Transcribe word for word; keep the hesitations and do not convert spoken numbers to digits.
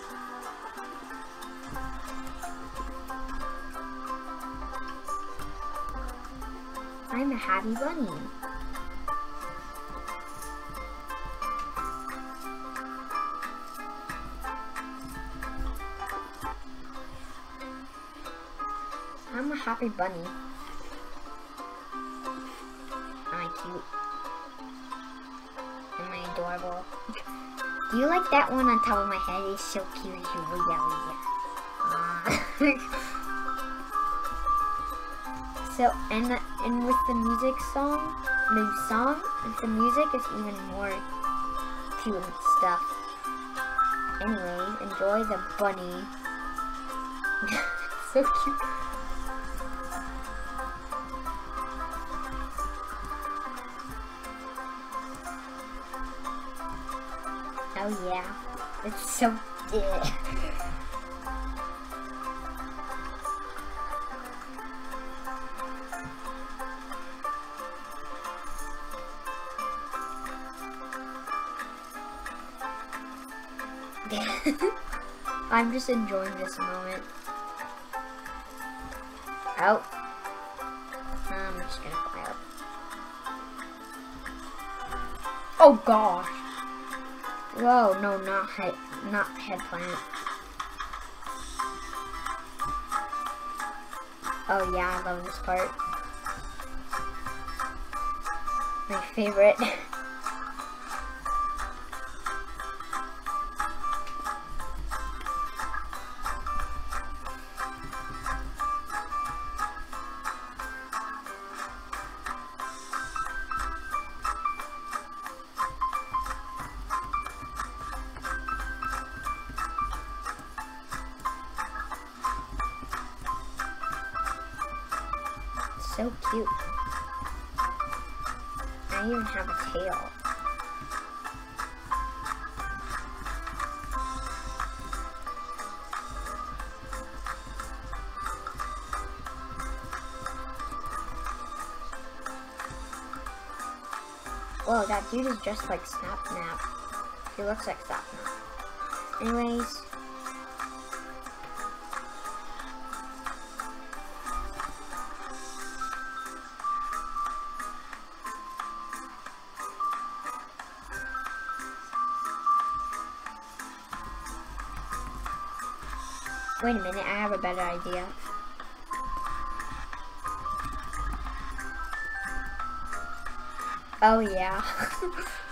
I'm a happy bunny. I'm a happy bunny. Am I cute? Am I adorable? Do you like that one on top of my head? It's so cute. Yeah, yeah. So, and and with the music song, the song, with the music is even more cute and stuff. Anyways, enjoy the bunny. So cute. Oh yeah, it's so yeah. I'm just enjoying this moment. Out. I'm just gonna fly up. Oh gosh. Whoa, no, not head, not head plant. Oh yeah, I love this part. My favorite. So cute. I even have a tail. Whoa, that dude is just like Snap Snap. He looks like Snap Snap. Anyways. Wait a minute, I have a better idea. Oh yeah.